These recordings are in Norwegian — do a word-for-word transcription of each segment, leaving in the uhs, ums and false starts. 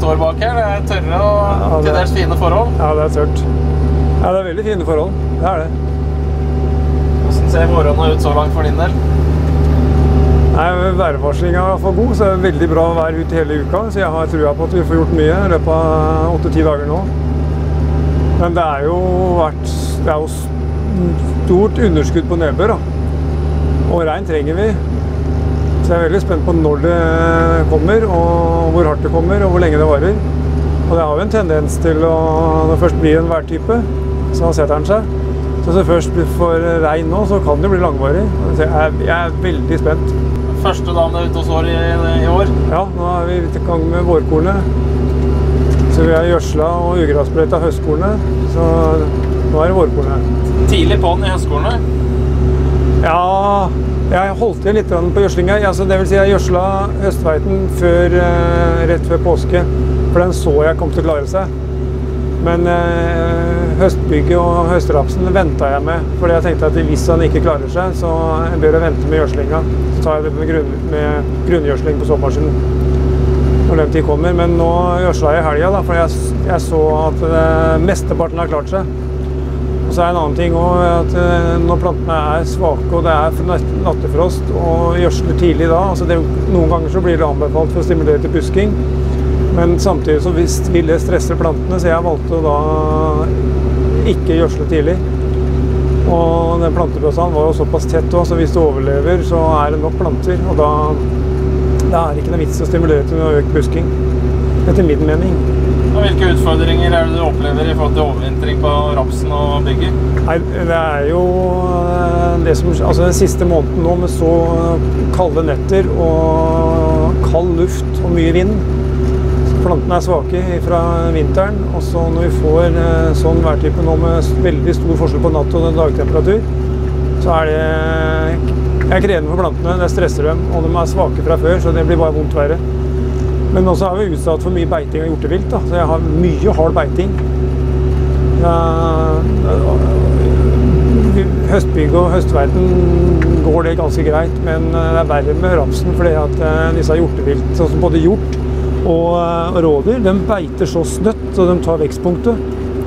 år bak her. Det er tørre og ja, det, til dels fine forhold. Ja, det er tørt. Ja, det er veldig fine forhold. Det er det. Hvordan ser vårene ut så langt for din del? Nei, værvarslingen er for god, så det er veldig bra vær ut hele uka. Så jeg har trua på at vi får gjort mye i løpet av åtte til ti dager nå. Men det er jo vært det er jo stort underskudd på nedbør, da. Og regn trenger vi. Så jeg er veldig spent på når det kommer, og hvor hardt det kommer, og hvor lenge det varer. Og det har jo en tendens til å, når det først blir en værtype, så setter den seg. Så hvis det først får regn nå, så kan det bli langvarig. Så jeg er, jeg er veldig spent. Første dagen du er ute hos år i, i år? Ja, nå er vi i gang med vårkornet. Så vi har gjødsla og ugrasbrøyta høstkornet, så nå er det vårkornet. Tidlig på den i høstkornet? Ja, jeg holdt igjen litt på gjødslinga. Altså, det vil si jeg gjødsla høstveiten før, eh, rett før påske, for den så jeg kom til å klare seg. Men eh, høstbygget og høstrapsen ventet jeg med, fordi jeg tenkte at hvis han ikke klarer seg, så bør jeg vente med gjødslinga. Så tar jeg det med, grunn, med grunngjødsling på sommeren når den tid kommer. Men nå gjødsla jeg i helga, da, for jeg, jeg så at eh, mesteparten har klart seg. Og så er en annen ting også, at eh, når plantene er svake og det er nattefrost og gjødsler tidlig da, altså det, noen ganger så blir det anbefalt for å stimulere til busking. Men samtidig så vil det stresse plantene, så jeg valgte da ikke gjødsle tidlig. Og den planteprosaen var jo såpass tett også, så hvis det overlever så er det nok planter. Og da, da er det ikke noe vits å stimulere til noe økt busking, etter min mening. Og hvilke utfordringer er det du opplever i forhold til overvintring på rapsen og bygget? Nei, det er jo det som, altså den siste måneden nå med så kalde netter og kald luft og mye vind. Plantene er svake fra vinteren, og så når vi får sånn værtype nå med veldig stor forskjell på natt og dagtemperatur, så er det, det er krevende for plantene, det stresser dem, og de er svake fra før, så det blir bare vondt verre. Men også er vi utsatt for mye beiting av hjortevilt, da, så jeg har mye hard beiting. Høstbygg og høstveiten går det ganske greit, men det er verre med rapsen, fordi at disse hjortevilt, sånn som både hjort og rådyr, de beiter så snøtt, så de tar vekstpunktet.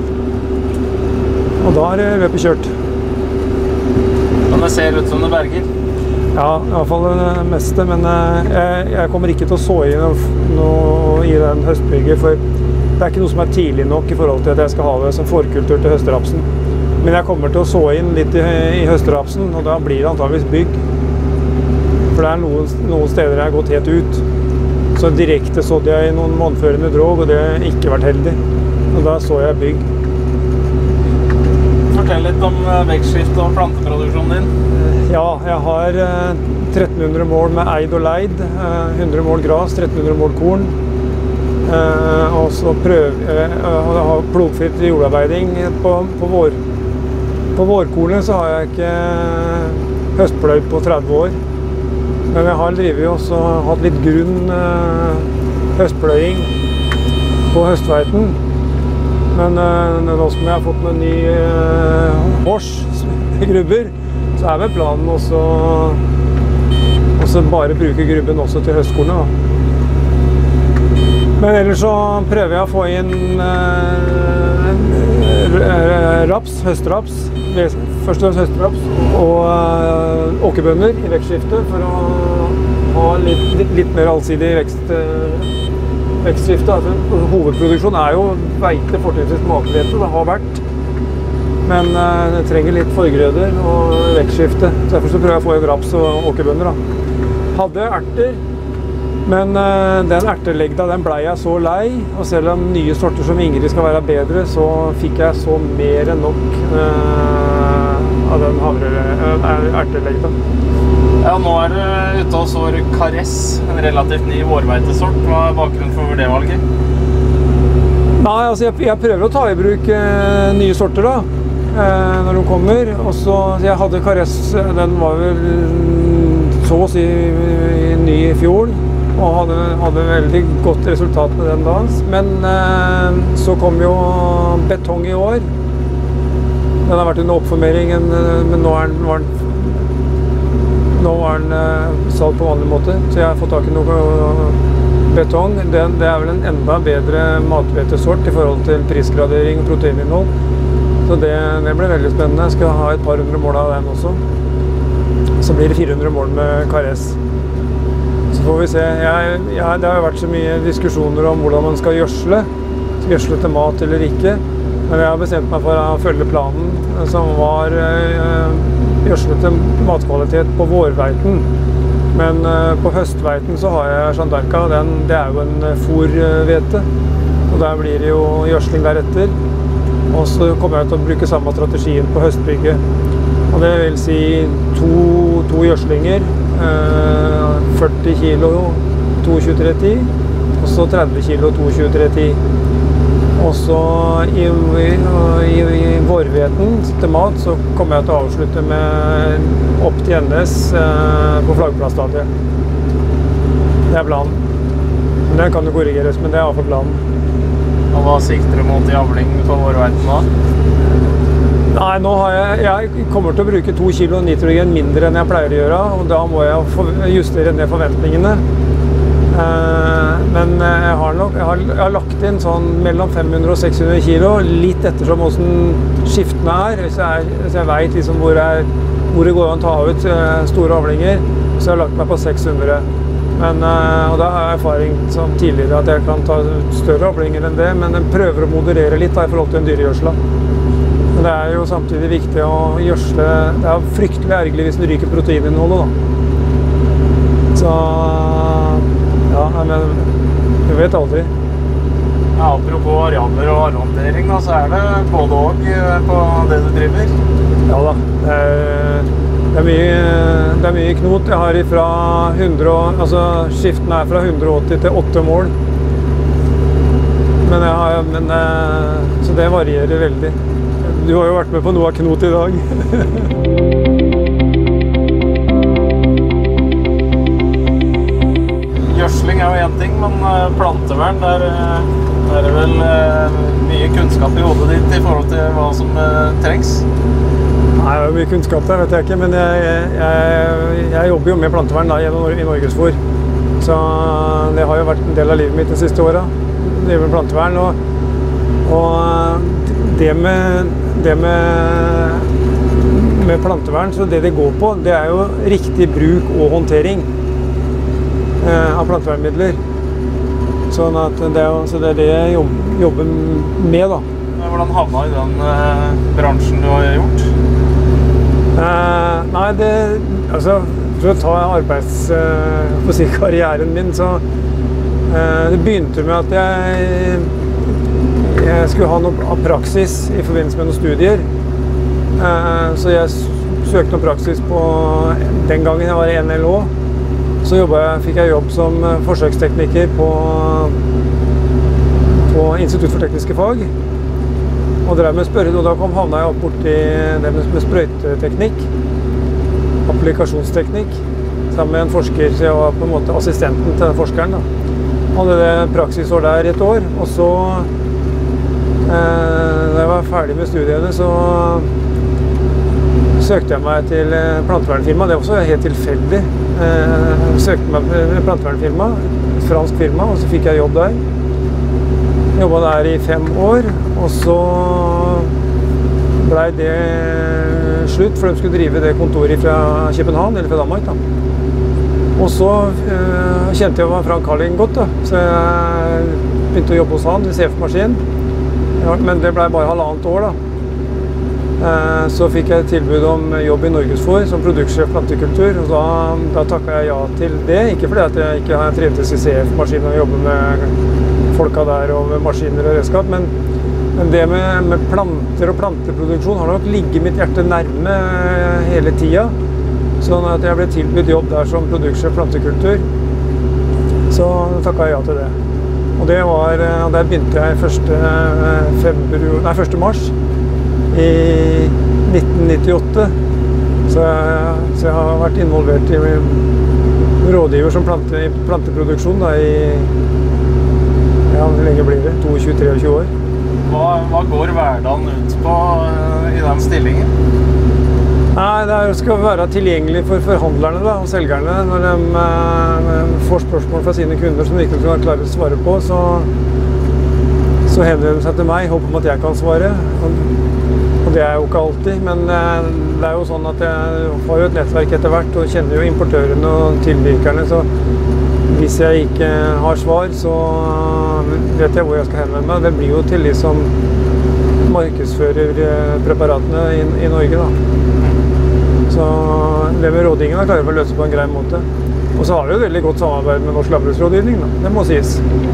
Og da er løpet kjørt. Men det ser ut som det berger? Ja, i hvert fall det meste, men jeg, jeg kommer ikke til å så inn noe, noe i den høstbygget, for det er ikke noe som er tidlig nok i forhold til at jeg skal ha det som forkultur til høstrapsen. Men jeg kommer til å så inn litt i, i høstrapsen, og da blir det antageligvis bygg. For det er noen, noen steder jeg har gått helt ut. Så direkte sådde jeg i noen månedførende drog, og det har ikke vært heldig. Og da så jeg bygg. Fortell litt om vekstskift og planteproduksjonen din. Ja, jeg har tretten hundre mål med eid og leid, hundre mål gras, tretten hundre mål korn. Og så prøver jeg å ha plogfritt jordarbeiding på, på, vår. På vårkornet så har jeg ikke høstpløyd på tretti år. Men jeg har drivet også hatt litt grunn eh, høstpløying på høstveiten. Men eh, nå som jeg har fått noen ny eh, årsgrubber, så er vel planen også, også bare bruke grubben også til høstkornet. Da. Men ellers så prøver jeg å få inn eh, raps, høstraps. Først og fremst høstraps og uh, åkerbønner i vekstskiftet for å ha litt, litt, litt mer allsidig vekst, uh, vekstskifte. Altså, hovedproduksjon er jo veite, fortrinnsvis mathvete, det har vært. Men uh, det trenger litt forgrøder og vekstskifte. Derfor så prøver jeg å få inn raps og åkerbønner. Da. Hadde erter, men uh, den ertelegda den ble jeg så lei. Og selv om nye sorter som Ingrid skal være bedre, så fikk jeg så mer enn nok uh, av den ertelegda. Ja, nå er du ute og sår Karess, en relativt ny vårveitesort. Hva er bakgrunnen for det valget? Nei, altså jeg, jeg prøver å ta i bruk eh, nye sorter da, eh, når de kommer. Og så, jeg hadde Karess, den var vel så å si ny i fjor, og hadde, hadde veldig godt resultat med den da. Men eh, så kom jo betong i år. Den har vært under oppformering, men nå er den, var den, nå er den uh, salg på vanlig måte. Så jeg har fått tak i noe betong, det, det er vel en enda bedre mathvetesort i forhold til prisgradering og proteininnhold. Så det, det blir veldig spennende. Jeg skal ha et par hundre mål av den også. Så blir det fire hundre mål med K R S. Så får vi se. Jeg, jeg, det har jo vært så mye diskusjoner om hvordan man skal gjødsle. Skal gjødsle til mat eller ikke. Men jeg har bestemt meg for å følge planen, som var øh, gjødsle til matkvalitet på vårveiten. Men uh, på høstveiten så har jeg Shandarka, den, det er jo en fôrvete, og der blir det jo gjødsling deretter. Og så kommer jeg til å bruke samme strategien på høstbygget. Og det vil si to, to gjødslinger, uh, førti kilo tjueto tre ti, og så tretti kilo tjueto tre ti. Og så i, i, i vårveten til mat så kommer jeg til å avslutte med opp til N S eh, på flaggplassstadiet. Det er planen. Men den kan jo korrigeres, men det er i hvert fall planen. Og hva sikter du mot i avling på vårveiten da? Nei, nå har jeg, jeg kommer til å bruke to kilo nitrogen mindre enn jeg pleier å gjøre, og da må jeg for, justere ned forventningene. Men jeg har, nok, jeg, har, jeg har lagt inn sånn mellom fem hundre og seks hundre kilo, litt ettersom hvordan skiftene er. Hvis jeg, hvis jeg vet liksom hvor, jeg, hvor det går an å ta ut store avlinger, så jeg har lagt meg på seks hundre. Men, og da har jeg erfaring som tidligere at jeg kan ta større avlinger enn det, men jeg prøver å moderere litt da, i forhold til en dyregjødsla. Men det er jo samtidig viktig å gjødsle. Det er fryktelig ergerlig hvis den ryker proteininnholdet da. Så ja, men jeg vet aldri. Ja, apropos arealer og arrondering, da, så er det både og på det du driver. Ja da, det er, det er, mye, det er mye knot. Jeg har ifra hundre, altså skiften er fra hundre og åtti til åtte mål. Men jeg har, men, så det varierer veldig. Du har jo vært med på noe av knot i dag. Gjødsling er jo en ting, men plantevern, der, der er det vel mye kunnskap i hodet ditt i forhold til hva som trengs? Nei, det er mye kunnskap der, vet jeg ikke, men jeg, jeg, jeg jobber jo med plantevern da, i Norgesfôr. Så det har jo vært en del av livet mitt de siste årene, det med plantevern. Og, og det, med, det med, med plantevern, så det det går på, det er jo riktig bruk og håndtering av plantevernmidler. Sånn at det er, så det er det jeg jobber med da. Hvordan havna i den eh, bransjen du har gjort? Eh, nei, det, altså, for å ta arbeids, eh, for å si karrieren min, så eh, det begynte med at jeg, jeg skulle ha noe av praksis i forbindelse med noen studier. Eh, så jeg søkte noen praksis på, den gangen jeg var i N L H, så jeg, fikk jeg jobb som forsøkstekniker på, på Institutt for tekniske fag. Og, drev med spørre, og da kom, havna jeg opp borti det med, med sprøyteteknikk, applikasjonsteknikk, sammen med en forsker, så jeg var på en måte assistenten til forskeren. Da. Hadde det praksisår der i et år, og så, eh, da jeg var ferdig med studiene, så søkte jeg meg til plantevernfirma. Det var også helt tilfeldig. Jeg søkte meg til plantevernfirma, et fransk firma, og så fikk jeg jobb der. Jeg jobbet der i fem år, og så ble det slutt, for de skulle drive det kontoret fra København, eller fra Danmark. Da. Og så øh, kjente jeg Frank Carling godt, da. Så jeg begynte å jobbe hos han i C F-maskin. Ja, men det ble bare halvannet år, da. Så fikk jeg tilbud om jobb i Norgesfôr som produktsjef plantekultur, og da, da takket jeg ja til det. Ikke fordi at jeg ikke har trivdes i C F-maskinen og jobber med folka der og med maskiner og redskap, men, men det med, med planter og planteproduksjon har nok ligget mitt hjerte nærme hele tida. Sånn at jeg ble tilbudt jobb der som produktsjef plantekultur, så takket jeg ja til det. Og det var, der begynte jeg første, februar, nei, første mars. I nitten nittiåtte, så jeg, så jeg har vært involvert i rådgiver som plante, i planteproduksjon da, i, ja, hvor lenge blir det? tjueto til treogtjue år. Hva, hva går hverdagen ut på uh, i den stillingen? Nei, det skal være tilgjengelig for forhandlerne da, og selgerne. Når de eh, får spørsmål fra sine kunder som de ikke kan klare å svare på, så, så henvender de seg til meg, håper om at jeg kan svare. Og, og det er jo ikke alltid, men eh, det er jo sånn at jeg har jo et nettverk etter hvert, og kjenner jo importørene og tilvirkerne, så hvis jeg ikke har svar, så vet jeg hvor jeg skal henvende meg. Det blir jo til de som markedsfører preparatene i, i Norge, da. Så det med rådgivningen klarer vi å løse på en grei måte. Og så har vi jo veldig godt samarbeid med Norsk Landbruksrådgivning, da. Det må sies.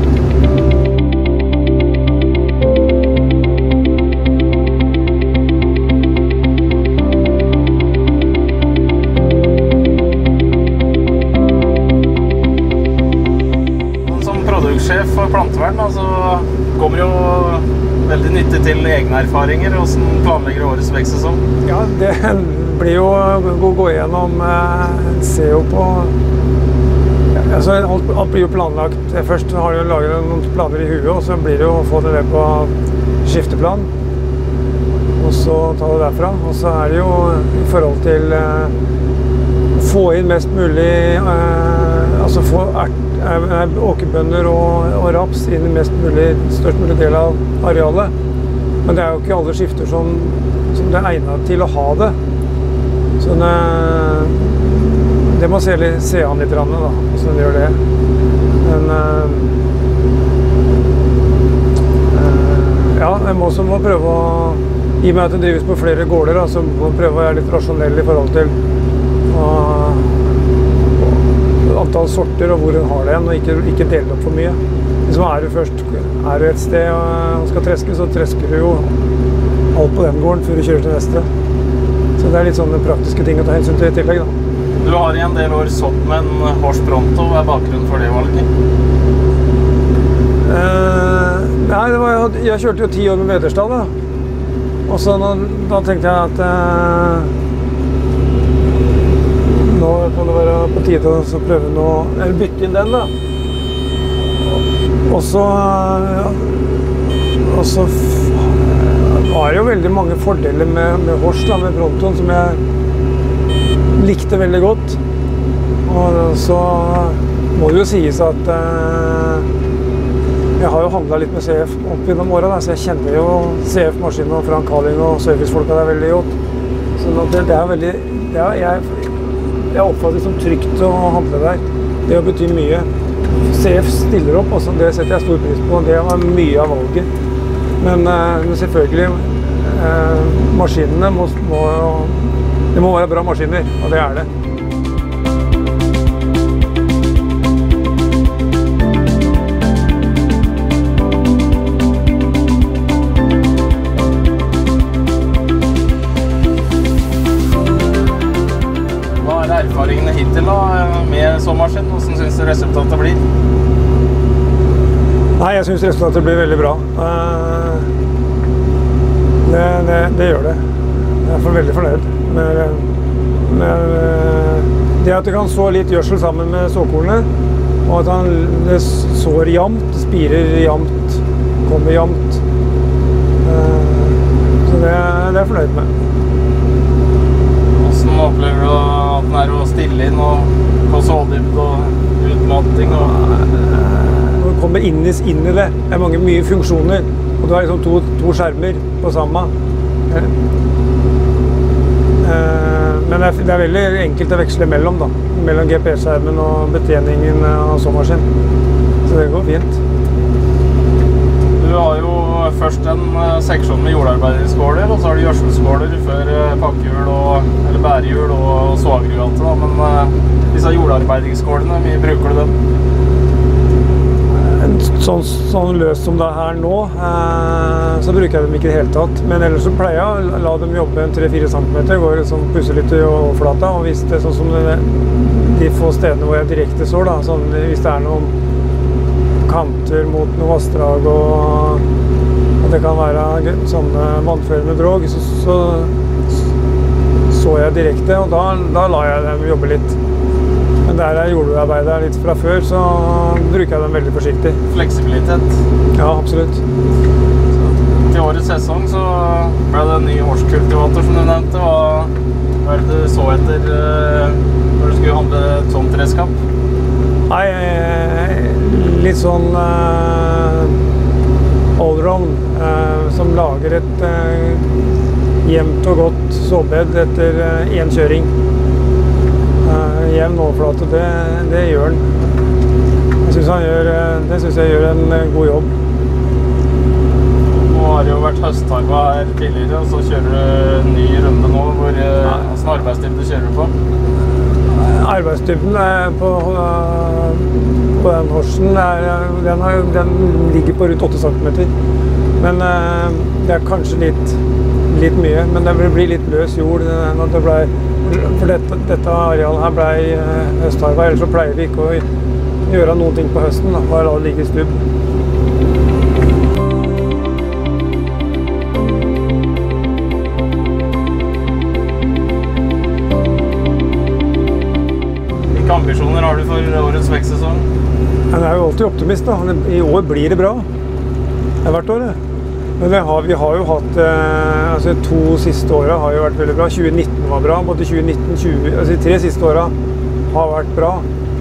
Som produktsjef for plantevern, altså, kommer jo veldig nyttig til egne erfaringer. Hvordan planlegger årets vekstsesong? Ja, det blir jo å gå igjennom, se jo på, ja, altså alt, alt blir jo planlagt. Først har du laget noen planer i huet, og så blir det jo å få det på skifteplan. Og så ta det derfra. Og så er det jo i forhold til eh, få inn mest mulig, eh, altså få ert, åkerbønner og, og raps inn i mest mulig, størst mulig del av arealet. Men det er jo ikke alle skifter som, som det er egnet til å ha det. Så det, det må se, se an litt, da, så den gjør det. Men øh, ja, jeg må også må prøve å, i og med at det drives på flere gårder, da, så må jeg prøve å være litt rasjonell i forhold til å, antall sorter og hvor hun har det, og ikke, ikke dele opp for mye. Hvis man er du først er du et sted og skal treske, så tresker du jo alt på den gården før du kjører til neste. Så det er litt sånne praktiske ting å ta hensyn til i tillegg, da. Du har i en del år sådd med en Horst Pronto. Hva er bakgrunnen for det valget? Eh, nei, det var, jeg kjørte jo ti år med Vederstad, da. Og så da, da tenkte jeg at eh, nå kan det være på tide å prøve noe, eller bytte inn den, da. Og så, ja, og så var det jo veldig mange fordeler med, med Horst, da, med Prontoen, som jeg likte veldig godt. Og så må det jo sies at eh, jeg har jo handlet litt med C F opp gjennom året, da, så jeg kjenner jo C F-maskinen og Frank Carling og servicefolka der veldig godt. Så det, det er veldig, det er, jeg, jeg oppfatter det som trygt å handle der. Det betyr mye. C F stiller opp, altså, det setter jeg stor pris på. Det var mye av valget. Men, men selvfølgelig, eh, maskinene må, må, det må være bra maskiner, og det er det. Erfaringene hittil da, med såmaskin, hvordan synes du resultatet blir? Nei, jeg synes resultatet blir veldig bra. Det, det, det gjør det. Jeg er veldig fornøyd med, med det at det kan så litt gjødsel sammen med såkornet, og at han, det sår jamt, spirer jamt, kommer jamt. Så det, det er jeg fornøyd med. Hvordan opplever du at den er å stille inn og på sådybd og utmatting? Og når du kommer inn i, inn i det, det er mange mye funksjoner, og du har liksom to, to skjermer på samme. Men det er, det er veldig enkelt å veksle mellom, da, mellom G P S-skjermen og betjeningen av såmaskin. Så det går fint. Du har jo først en seksjon med jordarbeiderskåler, og så har du gjørselskåler før pakkehjul og, eller bærehjul og svagrugalte, da. Men uh, disse jordarbeiderskålene, mye bruker du dem? Sånn, sånn løst som det er her nå, eh, så bruker jeg dem ikke i det hele tatt. Men ellers så pleier jeg å la dem jobbe tre til fire centimeter, går liksom pusser litt i overflata, og hvis det er sånn som det, de få stedene hvor jeg direkte sår, da, sånn, hvis det er noen kanter mot noen vassdrag og, og det kan være sånne vannførende drog, så, så så jeg direkte, og da, da lar jeg dem jobbe litt. Men der jeg jordarbeider litt fra før, så bruker jeg dem veldig forsiktig. Fleksibilitet? Ja, absolutt. Så, til årets sesong så ble det en ny Horst-kultivator som du nevnte. Hva er det du så etter uh, når du skulle handle tomt redskap? Nei, litt sånn uh, allround, uh, som lager et uh, jevnt og godt såbed etter uh, en kjøring. Uh, jevn overflate, det, det gjør den. Jeg synes han gjør, det synes jeg gjør en uh, god jobb. Nå har det jo vært høsttarva her tidligere, og så kjører du en ny runde nå. Hvor, uh, hvordan arbeidstid kjører du på? Arbeidstypen på, på den horsen er, den, har, den ligger på rundt åtte centimeter. Men det er kanskje litt, litt mye, men det blir litt løs jord. Det ble, for dette, dette arealet her ble høsttarva, ellers så pleier vi ikke å gjøre noen ting på høsten, bare la det ligge i stubb. Hvilke ambisjoner har du for årets vekstsesong? Jeg er jo alltid optimist da. I år blir det bra. Det har vært året. Men vi har, vi har jo hatt, eh, altså to siste årene har jo vært veldig bra. tjue nitten var bra, både tjue nitten, tjue, altså de tre siste årene har vært bra.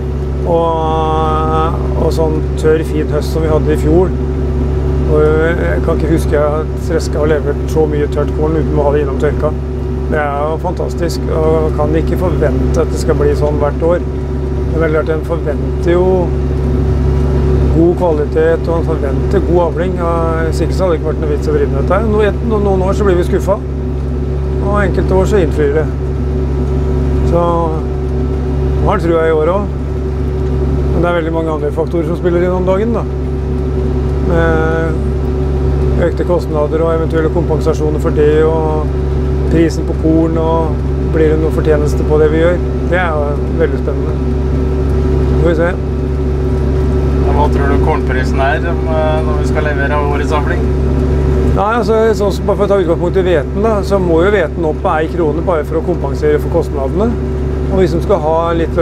Og, og sånn tørr, fin høst som vi hadde i fjor. Og jeg kan ikke huske at Sreska har levert så mye tørt korn uten å ha det innom tørka. Det er jo fantastisk, og kan ikke forvente at det skal bli sånn hvert år. Det er veldig klart, en forventer jo god kvalitet, og en forventer god avling. Hvis ikke så hadde det ikke vært noe vits å drive med dette. Nå, noen år så blir vi skuffet, og enkelte år så innfrir det. Så nå har det trua i år også. Men det er veldig mange andre faktorer som spiller inn om dagen, da. Med økte kostnader og eventuelle kompensasjoner for det, og prisen på korn, og blir det noe fortjeneste på det vi gjør. Det er jo veldig spennende. Får vi se. Hva tror du kornprisen er når vi skal levere årets avling? Nei, altså, sånn, bare for å ta utgangspunkt i hveten, da, så må jo hveten opp på ei krone bare for å kompensere for kostnadene. Og hvis de skal ha litt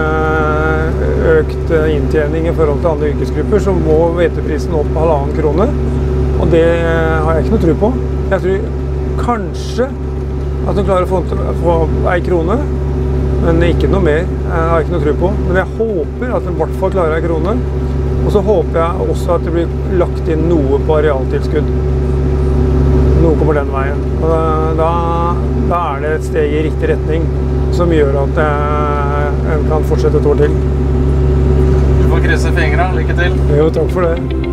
økt inntjening i forhold til andre yrkesgrupper, så må hveteprisen opp på halvannen krone. Og det har jeg ikke noe tro på. Jeg tror kanskje at de klarer å få, få ei krone, men ikke noe mer. Jeg har ikke noe tro på. Men jeg håper at de i hvert fall klarer ei krone. Og så håper jeg også at det blir lagt inn noe på arealtilskudd. Noe kommer den veien. Og da, da er det et steg i riktig retning som gjør at en kan fortsette et år til. Du får krysse fingrene. Lykke til. Jo, takk for det.